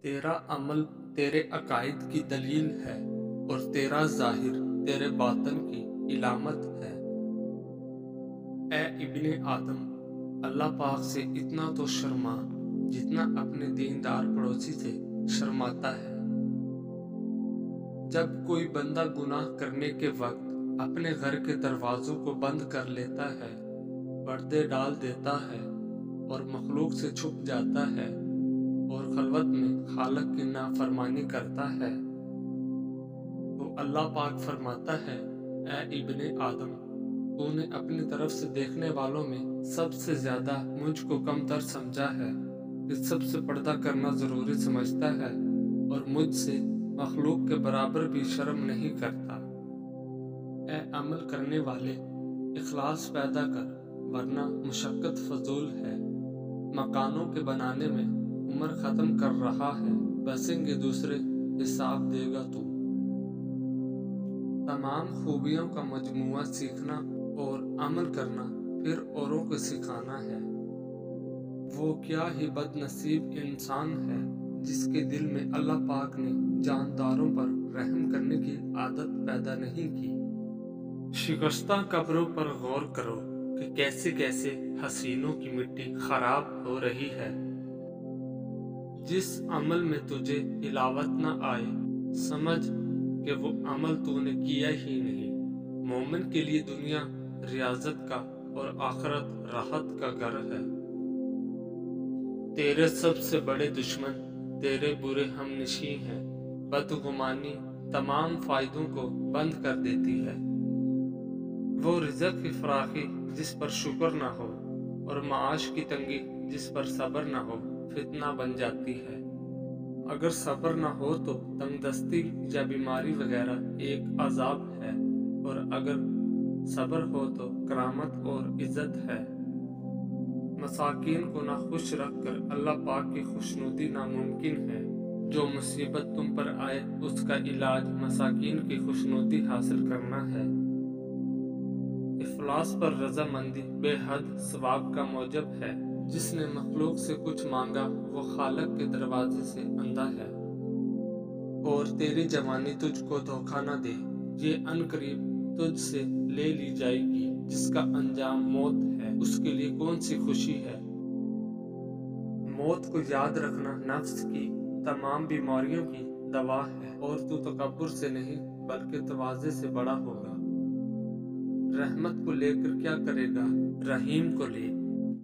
تیرا عمل تیرے عقائد کی دلیل ہے اور تیرا ظاہر تیرے باطن کی علامت ہے۔ اے ابن آدم، اللہ پاک سے اتنا تو شرما جتنا اپنے دیندار پڑوسی سے شرماتا ہے۔ جب کوئی بندہ گناہ کرنے کے وقت اپنے گھر کے دروازوں کو بند کر لیتا ہے، پردے ڈال دیتا ہے اور مخلوق سے چھپ جاتا ہے اور خلوت میں خالق کی نافرمانی کرتا ہے، تو اللہ پاک فرماتا ہے، اے ابن آدم، تو نے اپنی طرف سے دیکھنے والوں میں سب سے زیادہ مجھ کو کم تر سمجھا ہے کہ سب سے پردہ کرنا ضروری سمجھتا ہے اور مجھ سے مخلوق کے برابر بھی شرم نہیں کرتا۔ اے عمل کرنے والے، اخلاص پیدا کر ورنہ مشقت فضول ہے۔ مکانوں کے بنانے میں عمر ختم کر رہا ہے، بسیں گے دوسرے، حساب دے گا تو۔ تمام خوبیوں کا مجموعہ سیکھنا اور عمل کرنا پھر اوروں کو سکھانا ہے۔ وہ کیا ہی بد نصیب انسان ہے جس کے دل میں اللہ پاک نے جانداروں پر رحم کرنے کی عادت پیدا نہیں کی۔ شکستہ قبروں پر غور کرو کہ کیسے کیسے حسینوں کی مٹی خراب ہو رہی ہے۔ جس عمل میں تجھے حلاوت نہ آئے، سمجھ کہ وہ عمل تو نے کیا ہی نہیں۔ مومن کے لیے دنیا ریاضت کا اور آخرت راحت کا گھر ہے۔ تیرے سب سے بڑے دشمن تیرے برے ہم نشیں ہیں۔ بدگمانی تمام فائدوں کو بند کر دیتی ہے۔ وہ رزق کی فراخی جس پر شکر نہ ہو اور معاش کی تنگی جس پر صبر نہ ہو فتنہ بن جاتی ہے۔ اگر صبر نہ ہو تو تنگ دستی یا بیماری وغیرہ ایک عذاب ہے، اور اگر صبر ہو تو کرامت اور عزت ہے۔ مساکین کو نہ خوش رکھ کر اللہ پاک کی خوشنودی ناممکن ہے۔ جو مصیبت تم پر آئے اس کا علاج مساکین کی خوشنودی حاصل کرنا ہے۔ افلاس پر رضامندی بے حد ثواب کا موجب ہے۔ جس نے مخلوق سے کچھ مانگا وہ خالق کے دروازے سے اندھا ہے۔ اور تیری جوانی تجھ کو دھوکہ نہ دے، یہ عنقریب تجھ سے لے لی جائے گی۔ جس کا انجام موت ہے اس کے لیے کون سی خوشی ہے۔ موت کو یاد رکھنا نفس کی تمام بیماریوں کی دوا ہے، اور تو تکبر سے نہیں بلکہ تواضع سے بڑا ہوگا۔ رحمت کو لے کر کیا کرے گا، رحیم کو لے۔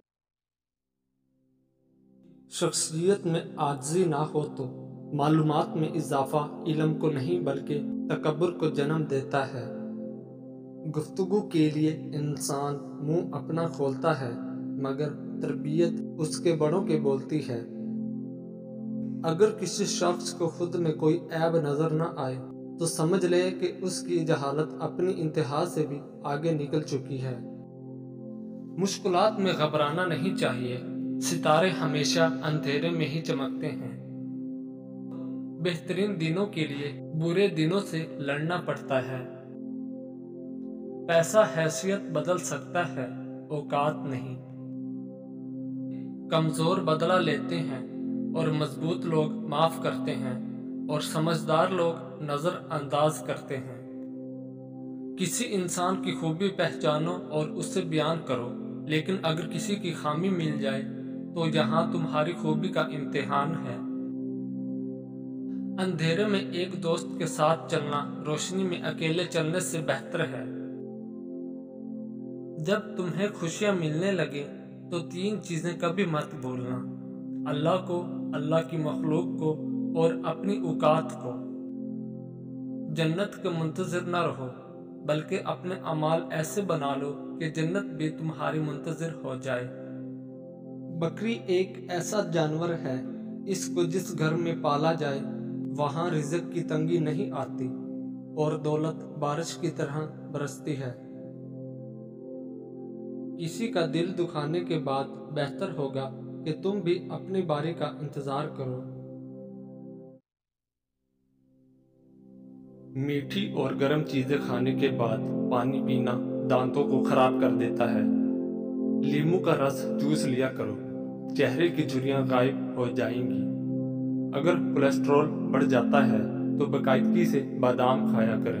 شخصیت میں عاجزی نہ ہو تو معلومات میں اضافہ علم کو نہیں بلکہ تکبر کو جنم دیتا ہے۔ گفتگو کے لیے انسان منہ اپنا کھولتا ہے مگر تربیت اس کے بڑوں کے بولتی ہے۔ اگر کسی شخص کو خود میں کوئی عیب نظر نہ آئے تو سمجھ لے کہ اس کی جہالت اپنی انتہا سے بھی آگے نکل چکی ہے۔ مشکلات میں گھبرانا نہیں چاہیے، ستارے ہمیشہ اندھیرے میں ہی چمکتے ہیں۔ بہترین دنوں کے لیے برے دنوں سے لڑنا پڑتا ہے۔ پیسہ حیثیت بدل سکتا ہے، اوقات نہیں۔ کمزور بدلہ لیتے ہیں اور مضبوط لوگ معاف کرتے ہیں اور سمجھدار لوگ نظر انداز کرتے ہیں۔ کسی انسان کی خوبی پہچانو اور اسے بیان کرو، لیکن اگر کسی کی خامی مل جائے تو یہاں تمہاری خوبی کا امتحان ہے۔ اندھیرے میں ایک دوست کے ساتھ چلنا روشنی میں اکیلے چلنے سے بہتر ہے۔ جب تمہیں خوشیاں ملنے لگے تو تین چیزیں کبھی مت بھولنا: اللہ کو، اللہ کی مخلوق کو اور اپنی اوقات کو۔ جنت کے منتظر نہ رہو بلکہ اپنے اعمال ایسے بنا لو کہ جنت بھی تمہاری منتظر ہو جائے۔ بکری ایک ایسا جانور ہے، اس کو جس گھر میں پالا جائے وہاں رزق کی تنگی نہیں آتی اور دولت بارش کی طرح برستی ہے۔ کسی کا دل دکھانے کے بعد بہتر ہوگا کہ تم بھی اپنی باری کا انتظار کرو۔ میٹھی اور گرم چیزیں کھانے کے بعد پانی پینا دانتوں کو خراب کر دیتا ہے۔ لیموں کا رس جوس لیا کرو، چہرے کی جھریاں غائب ہو جائیں گی۔ اگر کولیسٹرول بڑھ جاتا ہے تو باقاعدگی سے بادام کھایا کریں۔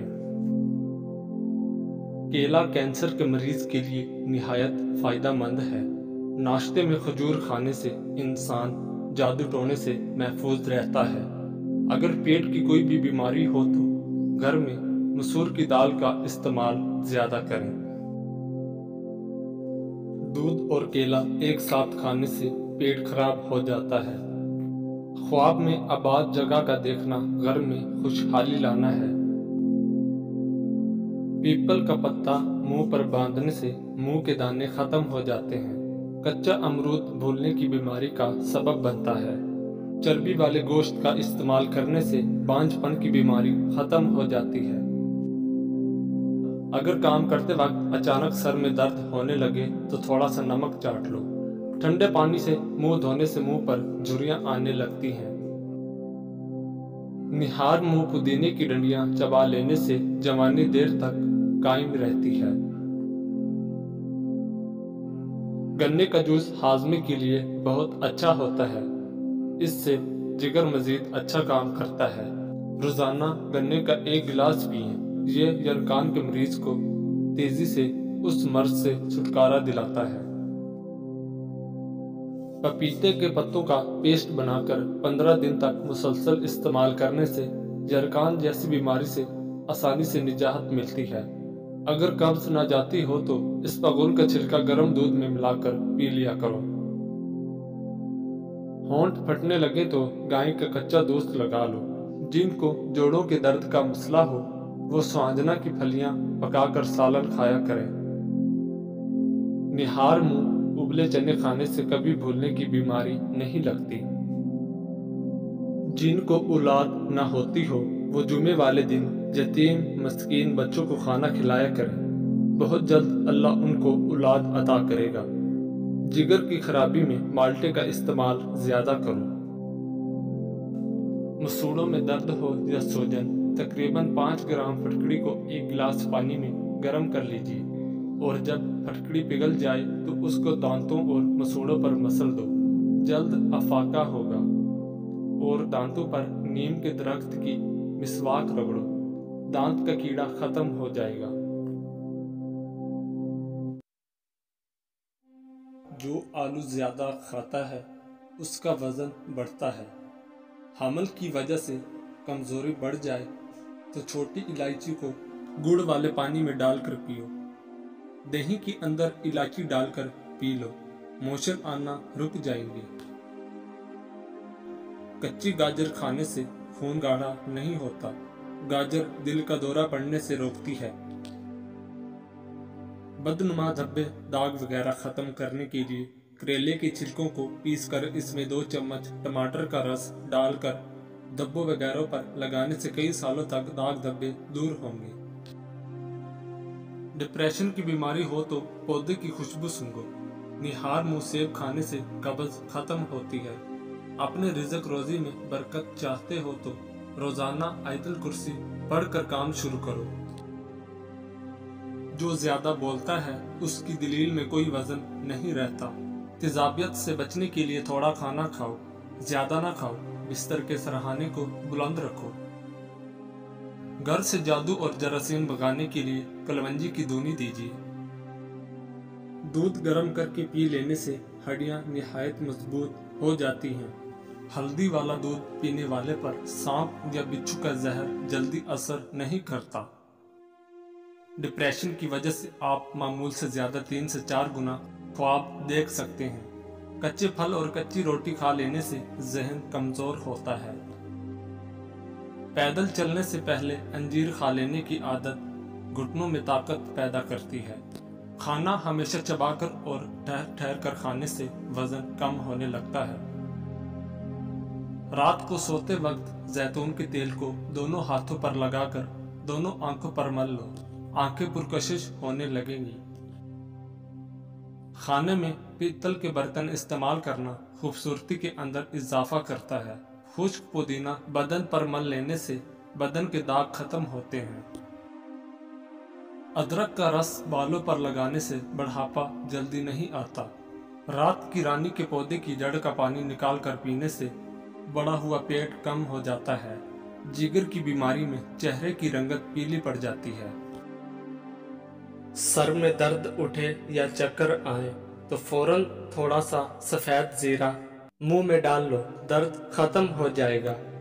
کیلا کینسر کے مریض کے لیے نہایت فائدہ مند ہے۔ ناشتے میں کھجور کھانے سے انسان جادو ٹونے سے محفوظ رہتا ہے۔ اگر پیٹ کی کوئی بھی بیماری ہو تو گھر میں مسور کی دال کا استعمال زیادہ کریں۔ دودھ اور کیلا ایک ساتھ کھانے سے پیٹ خراب ہو جاتا ہے۔ خواب میں آباد جگہ کا دیکھنا گھر میں خوشحالی لانا ہے۔ پیپل کا پتا منہ پر باندھنے سے منہ کے دانے ختم ہو جاتے ہیں۔ کچا امرود بھولنے کی بیماری کا سبب بنتا ہے۔ چربی والے گوشت کا استعمال کرنے سے بانجھ پن کی بیماری ختم ہو جاتی ہے۔ اگر کام کرتے وقت اچانک سر میں درد ہونے لگے تو تھوڑا سا نمک چاٹ لو۔ ٹھنڈے پانی سے منہ دھونے سے منہ پر جھریاں آنے لگتی ہیں۔ نہار منہ پودینے کی ڈنڈیاں چبا لینے سے جوانی دیر تک قائم رہتی ہے۔ گنے کا جوس ہاضمے کے لیے بہت اچھا ہوتا ہے۔ اس سے جگر مزید اچھا کام کرتا ہے۔ روزانہ گنے کا 1 گلاس پئیں۔ یہ یرقان کے مریض کو تیزی سے اس مرض سے چھٹکارا دلاتا ہے۔ پپیتے کے پتوں کا پیسٹ بنا کر 15 دن تک مسلسل استعمال کرنے سے یرقان جیسی بیماری سے آسانی سے نجات ملتی ہے۔ اگر قبض نہ جاتی ہو تو اسپاغول کا چھلکا گرم دودھ میں ملا کر پی لیا کرو۔ ہونٹ پھٹنے لگے تو گائے کا کچا دودھ لگا لو۔ جن کو جوڑوں کے درد کا مسئلہ ہو وہ سوانجنا کی پھلیاں پکا کر سالن کھایا کریں۔ نہار منہ ابلے چنے کھانے سے کبھی بھولنے کی بیماری نہیں لگتی۔ جن کو اولاد نہ ہوتی ہو وہ جمعے والے دن یتیم مسکین بچوں کو کھانا کھلایا کریں۔ بہت جلد اللہ ان کو اولاد عطا کرے گا۔ جگر کی خرابی میں مالٹے کا استعمال زیادہ کرو۔ مسوڑوں میں درد ہو یا سوجن تقریباً 5 گرام پھٹکڑی کو 1 گلاس پانی میں گرم کر لیجیے اور جب پھٹکڑی پگھل جائے تو اس کو دانتوں اور مسوڑوں پر مسل دو۔ جلد افاقہ ہوگا۔ اور دانتوں پر نیم کے درخت کی مسواک رگڑو۔ دانت کا کیڑا ختم ہو جائے گا۔ جو آلو زیادہ کھاتا ہے اس کا وزن بڑھتا ہے۔ حمل کی وجہ سے کمزوری بڑھ جائے تو چھوٹی الائچی کو گڑ والے پانی میں ڈال کر پیو۔ دہی کے اندر الائچی ڈال کر پی لو، موشن آنا رک جائیں گے۔ کچی گاجر کھانے سے خون گاڑھا نہیں ہوتا۔ گاجر دل کا دورہ پڑنے سے روکتی ہے۔ بدنما دھبے داغ وغیرہ ختم کرنے کے لیے کریلے کے چھلکوں کو پیس کر اس میں 2 چمچ ٹماٹر کا رس ڈال کر دھبوں وغیرہ پر لگانے سے کئی سالوں تک داغ دھبے دور ہوں گے۔ ڈپریشن کی بیماری ہو تو پودے کی خوشبو سونگھو۔ نہار منہ سیب کھانے سے قبض ختم ہوتی ہے۔ اپنے رزق روزی میں برکت چاہتے ہو تو روزانہ آیت الکرسی پڑھ کر کام شروع کرو۔ جو زیادہ بولتا ہے اس کی دلیل میں کوئی وزن نہیں رہتا۔ تیزابیت سے بچنے کے لیے تھوڑا کھانا کھاؤ، زیادہ نہ کھاؤ۔ بستر کے سرہانے کو بلند رکھو۔ گھر سے جادو اور جراثیم بھگانے کے لیے کلونجی کی دونی دیجیے۔ دودھ گرم کر کے پی لینے سے ہڈیاں نہایت مضبوط ہو جاتی ہیں۔ ہلدی والا دودھ پینے والے پر سانپ یا بچھو کا زہر جلدی اثر نہیں کرتا۔ ڈپریشن کی وجہ سے آپ معمول سے زیادہ 3 سے 4 گنا خواب دیکھ سکتے ہیں۔ کچے پھل اور کچی روٹی کھا لینے سے ذہن کمزور ہوتا ہے۔ پیدل چلنے سے پہلے انجیر کھا لینے کی عادت گھٹنوں میں طاقت پیدا کرتی ہے۔ کھانا ہمیشہ چبا کر اور ٹھہر ٹھہر کر کھانے سے وزن کم ہونے لگتا ہے۔ رات کو سوتے وقت زیتون کے تیل کو دونوں ہاتھوں پر لگا کر دونوں آنکھوں پر مل لو، آنکھیں پرکشش ہونے لگیں گی۔ کھانے میں پیتل کے برتن استعمال کرنا خوبصورتی کے اندر اضافہ کرتا ہے۔ خشک پودینہ بدن پر مل لینے سے بدن کے داغ ختم ہوتے ہیں۔ ادرک کا رس بالوں پر لگانے سے بڑھاپا جلدی نہیں آتا۔ رات کی رانی کے پودے کی جڑ کا پانی نکال کر پینے سے बढ़ा हुआ पेट कम हो जाता है। जिगर की बीमारी में चेहरे की रंगत पीली पड़ जाती है। सर में दर्द उठे या चक्कर आए तो फौरन थोड़ा सा सफ़ेद जीरा मुंह में डाल लो, दर्द खत्म हो जाएगा।